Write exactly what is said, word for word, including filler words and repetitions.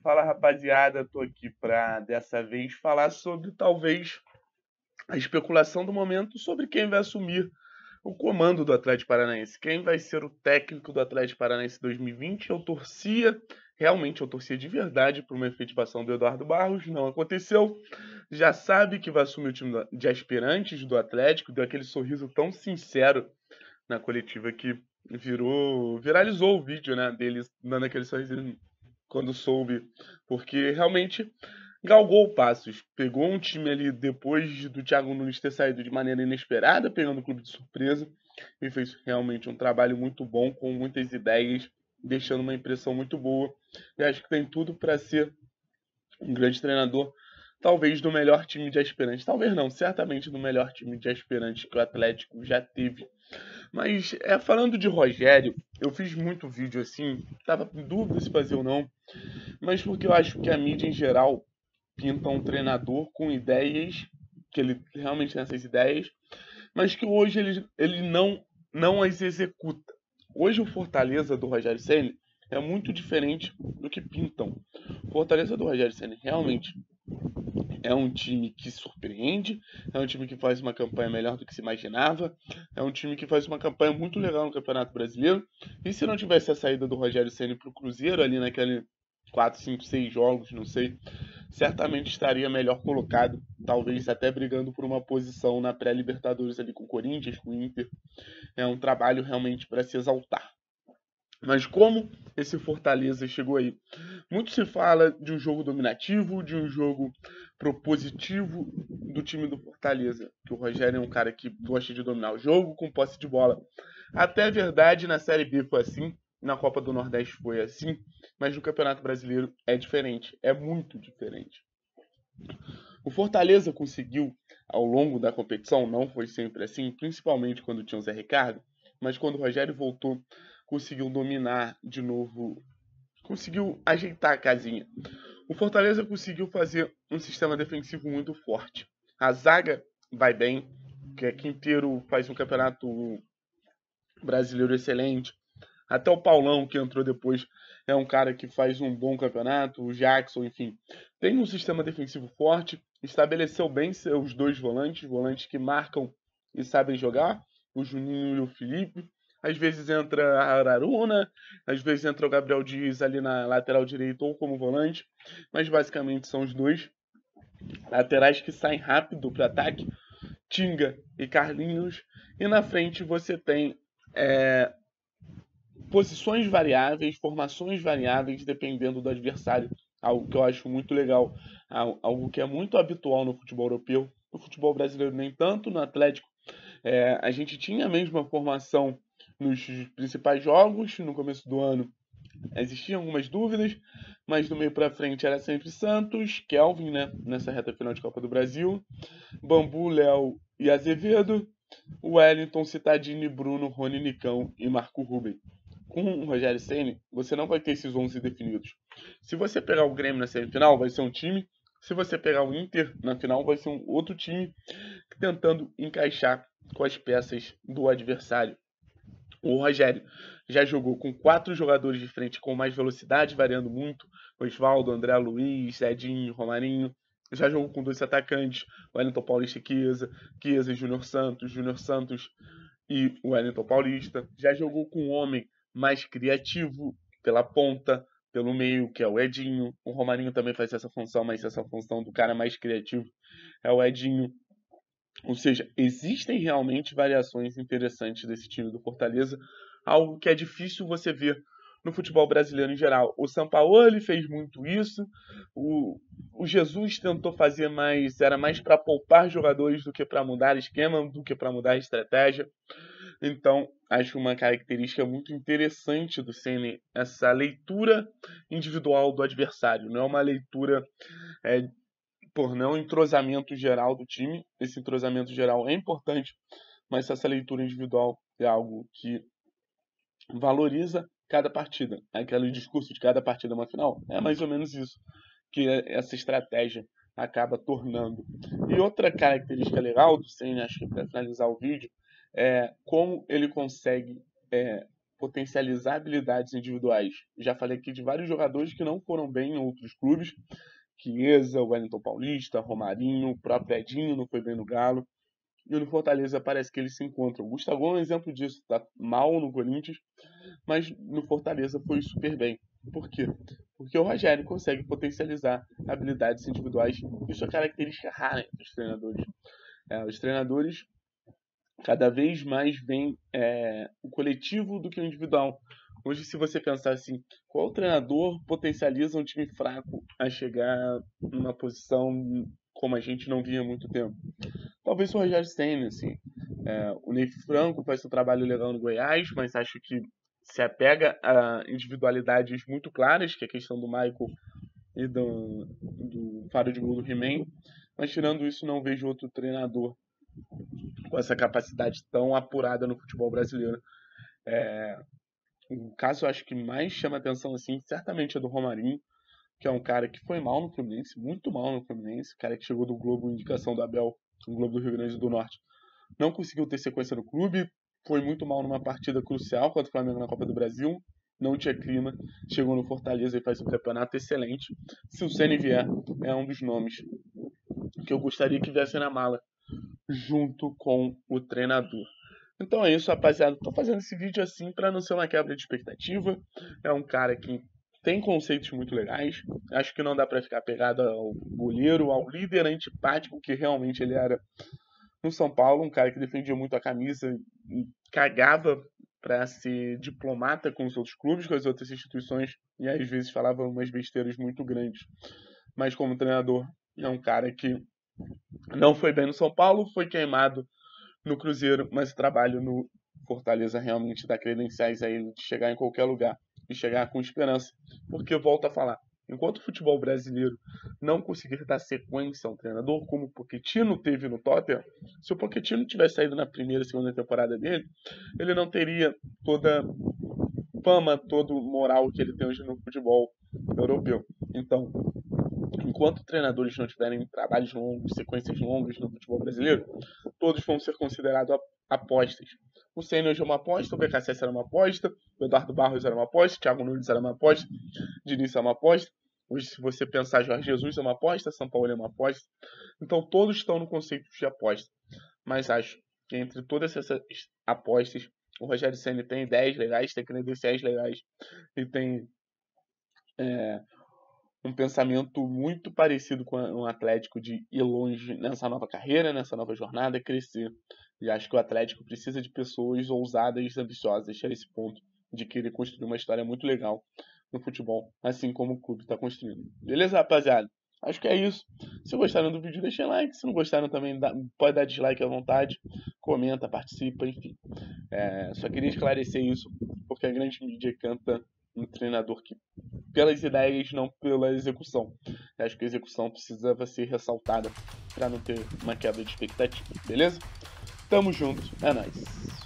Fala, rapaziada, tô aqui pra dessa vez falar sobre talvez a especulação do momento sobre quem vai assumir o comando do Atlético Paranaense, quem vai ser o técnico do Atlético Paranaense dois mil e vinte. Eu torcia, realmente eu torcia de verdade por uma efetivação do Eduardo Barros, não aconteceu. Já sabe que vai assumir o time de aspirantes do Atlético, deu aquele sorriso tão sincero na coletiva que virou, viralizou o vídeo, né, deles dando aquele sorriso quando soube, porque realmente galgou passos. Pegou um time ali depois do Thiago Nunes ter saído de maneira inesperada, pegando o clube de surpresa, e fez realmente um trabalho muito bom, com muitas ideias, deixando uma impressão muito boa. E acho que tem tudo para ser um grande treinador, talvez do melhor time de aspirantes. Talvez não, certamente do melhor time de aspirantes que o Atlético já teve. Mas é, falando de Rogério, eu fiz muito vídeo assim, tava em dúvida se fazer ou não, mas porque eu acho que a mídia em geral pinta um treinador com ideias, que ele realmente tem essas ideias, mas que hoje ele, ele não, não as executa. Hoje o Fortaleza do Rogério Ceni é muito diferente do que pintam. O Fortaleza do Rogério Ceni realmente é um time que surpreende, é um time que faz uma campanha melhor do que se imaginava, é um time que faz uma campanha muito legal no Campeonato Brasileiro. E se não tivesse a saída do Rogério Ceni para o Cruzeiro ali naquele quatro, cinco, seis jogos, não sei, certamente estaria melhor colocado, talvez até brigando por uma posição na pré-Libertadores ali com o Corinthians, com o Inter. É um trabalho realmente para se exaltar. Mas como esse Fortaleza chegou aí? Muito se fala de um jogo dominativo, de um jogo propositivo do time do Fortaleza, que o Rogério é um cara que gosta de dominar o jogo com posse de bola. Até a verdade, na Série B foi assim, na Copa do Nordeste foi assim, mas no Campeonato Brasileiro é diferente, é muito diferente. O Fortaleza conseguiu, ao longo da competição, não foi sempre assim, principalmente quando tinha o Zé Ricardo, mas quando o Rogério voltou, conseguiu dominar de novo, conseguiu ajeitar a casinha. O Fortaleza conseguiu fazer um sistema defensivo muito forte. A zaga vai bem, que é Quinteiro faz um campeonato brasileiro excelente. Até o Paulão, que entrou depois, é um cara que faz um bom campeonato. O Jackson, enfim, tem um sistema defensivo forte. Estabeleceu bem seus dois volantes, volantes que marcam e sabem jogar, o Juninho e o Felipe. Às vezes entra a Araruna, às vezes entra o Gabriel Dias ali na lateral direita ou como volante, mas basicamente são os dois laterais que saem rápido para o ataque, Tinga e Carlinhos. E na frente você tem é, posições variáveis, formações variáveis, dependendo do adversário. Algo que eu acho muito legal, algo que é muito habitual no futebol europeu. No futebol brasileiro nem tanto, no Atlético é, a gente tinha a mesma formação nos principais jogos. No começo do ano existiam algumas dúvidas, mas do meio para frente era sempre Santos, Kelvin, né, nessa reta final de Copa do Brasil, Bambu, Léo e Azevedo, Wellington, Cittadini, Bruno, Rony, Nicão e Marco Ruben. Com o Rogério Ceni, você não vai ter esses onze definidos. Se você pegar o Grêmio na semifinal, vai ser um time. Se você pegar o Inter na final, vai ser um outro time tentando encaixar com as peças do adversário. O Rogério já jogou com quatro jogadores de frente com mais velocidade, variando muito. Osvaldo, André Luiz, Edinho, Romarinho. Já jogou com dois atacantes, Wellington Paulista e Chiesa, Chiesa e Júnior Santos, Júnior Santos e Wellington Paulista. Já jogou com um homem mais criativo pela ponta, pelo meio, que é o Edinho. O Romarinho também faz essa função, mas essa função do cara mais criativo é o Edinho. Ou seja, existem realmente variações interessantes desse time do Fortaleza, algo que é difícil você ver no futebol brasileiro em geral. O Sampaoli fez muito isso, o, o Jesus tentou fazer mais, era mais para poupar jogadores do que para mudar esquema, do que para mudar estratégia. Então, acho uma característica muito interessante do Ceni essa leitura individual do adversário. Não é uma leitura é, por não entrosamento geral do time. Esse entrosamento geral é importante, mas essa leitura individual é algo que valoriza cada partida. Aquele discurso de cada partida é uma final. É mais ou menos isso que essa estratégia acaba tornando. E outra característica legal do Ceni, acho que para finalizar o vídeo, é como ele consegue é, potencializar habilidades individuais. Já falei aqui de vários jogadores que não foram bem em outros clubes. Chiesa, Wellington Paulista, Romarinho, o próprio Edinho não foi bem no Galo. E no Fortaleza parece que eles se encontram. O Gustavo é um exemplo disso, tá mal no Corinthians, mas no Fortaleza foi super bem. Por quê? Porque o Rogério consegue potencializar habilidades individuais. Isso é característica rara dos treinadores. É, os treinadores cada vez mais veem é, o coletivo do que o individual. Hoje, se você pensar assim, qual treinador potencializa um time fraco a chegar numa posição como a gente não via há muito tempo? Talvez o Rogério Ceni, assim. É, o Ney Franco faz um trabalho legal no Goiás, mas acho que se apega a individualidades muito claras, que é a questão do Michael e do, do Faro de Gol do He-Man. Mas tirando isso, não vejo outro treinador com essa capacidade tão apurada no futebol brasileiro. É, o caso, eu acho que mais chama atenção, assim, certamente é do Romarinho, que é um cara que foi mal no Fluminense, muito mal no Fluminense, o cara que chegou do Globo, indicação do Abel, no Globo do Rio Grande do Norte. Não conseguiu ter sequência no clube, foi muito mal numa partida crucial contra o Flamengo na Copa do Brasil, não tinha clima, chegou no Fortaleza e faz um campeonato excelente. Se o Ceni vier, é um dos nomes que eu gostaria que viesse na mala, junto com o treinador. Então é isso, rapaziada. Tô fazendo esse vídeo assim para não ser uma quebra de expectativa. É um cara que tem conceitos muito legais. Acho que não dá para ficar pegado ao goleiro, ao líder antipático que realmente ele era no São Paulo. Um cara que defendia muito a camisa e cagava para ser diplomata com os outros clubes, com as outras instituições, e às vezes falava umas besteiras muito grandes. Mas como treinador, é um cara que não foi bem no São Paulo, foi queimado no Cruzeiro, mas o trabalho no Fortaleza realmente dá credenciais a ele de chegar em qualquer lugar e chegar com esperança. Porque, volto a falar, enquanto o futebol brasileiro não conseguir dar sequência a um treinador, como o Pochettino teve no Tottenham, se o Pochettino tivesse saído na primeira e segunda temporada dele, ele não teria toda fama, todo moral que ele tem hoje no futebol europeu. Então, enquanto treinadores não tiverem trabalhos longos, sequências longas no futebol brasileiro, todos vão ser considerados apostas. O Ceni hoje é uma aposta, o B K S S era uma aposta, o Eduardo Barros era uma aposta, o Thiago Nunes era uma aposta, o Diniz é uma aposta. Hoje, se você pensar, Jorge Jesus é uma aposta, São Paulo é uma aposta. Então, todos estão no conceito de aposta. Mas acho que entre todas essas apostas, o Rogério Ceni tem ideias legais, tem credenciais legais e tem é, um pensamento muito parecido com um Atlético de ir longe nessa nova carreira, nessa nova jornada, crescer. E acho que o Atlético precisa de pessoas ousadas e ambiciosas a esse ponto de querer construir uma história muito legal no futebol, assim como o clube está construindo. Beleza, rapaziada? Acho que é isso. Se gostaram do vídeo, deixem like. Se não gostaram também, dá, pode dar dislike à vontade. Comenta, participa, enfim. É, só queria esclarecer isso, porque a grande mídia canta um treinador que pelas ideias, não pela execução. Eu acho que a execução precisava ser ressaltada para não ter uma quebra de expectativa, beleza? Tamo junto, é nóis.